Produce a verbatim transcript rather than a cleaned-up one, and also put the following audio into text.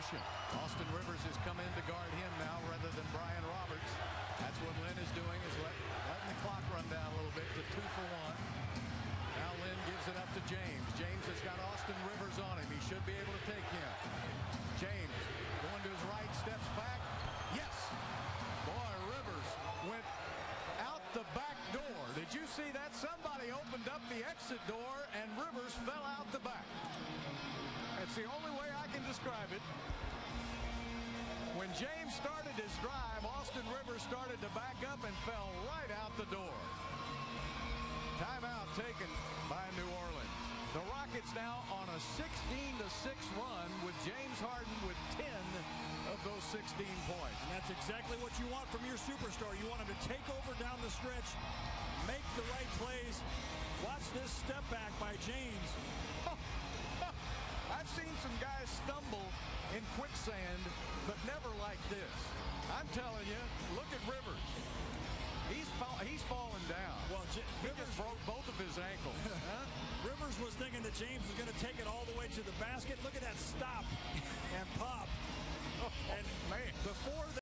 motion. Austin Rivers has come in to guard him now rather than Brian Roberts. That's what Lynn is doing, is let, letting the clock run down a little bit to two for one. Now Lynn gives it up to James. James has got Austin Rivers on him. He should be able to take him. James going to his right, steps back. Yes! Boy, Rivers went out the back door. Did you see that? Somebody opened up the exit door and Rivers fell out the back. That's the only way I can describe it. When James started his drive, Austin Rivers started to back up and fell right out the door. Timeout taken by New Orleans. The Rockets now on a sixteen to six run with James Harden with ten of those sixteen points. And that's exactly what you want from your superstar. You want him to take over down the stretch, make the right plays. Watch this step back by James. I've seen some guys stumble in quicksand, but never like this. I'm telling you, look at Rivers. He's fall, he's falling down. Well, J Rivers broke both of his ankles. Huh? Rivers was thinking that James was going to take it all the way to the basket. Look at that stop and pop. Oh, and man. before